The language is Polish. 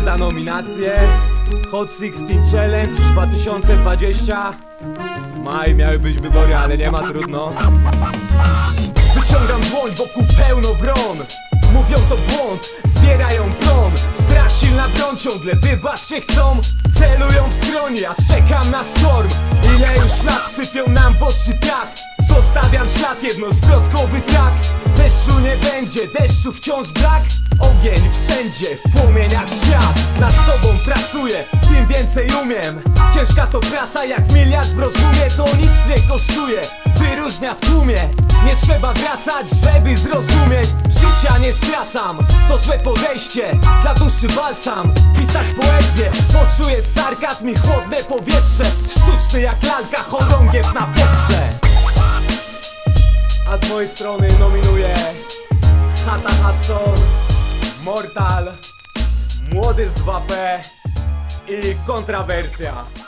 za nominację. Hot 16 Challenge 2020. Maj, miały być wybory, ale nie ma, trudno. Wyciągam dłoń, wokół pełno wron. Mówią to błąd, zbierają plon. Strach, silna broń, ciągle wybacz się chcą. Celują w skronie, a czekam na sztorm. Ile już lat sypią nam w oczy piach. Zostawiam ślad, jednozwrotkowy trak. Deszczu nie będzie, deszczu wciąż brak. Ogień wszędzie, w płomieniach świat. Nad sobą pracuję, tym więcej umiem. Ciężka to praca, jak miliard w rozumie. To nic nie kosztuje, wyróżnia w tłumie. Nie trzeba wracać, żeby zrozumieć. Życia nie skracam, to złe podejście. Dla duszy balsam, pisać poezję. Poczuję sarkazm i chłodne powietrze. Sztuczny jak lalka, chorągiew na pieprze. A z mojej strony nominuję Hata Hudson, Mortal, Młody z 2P i Kontrawersja.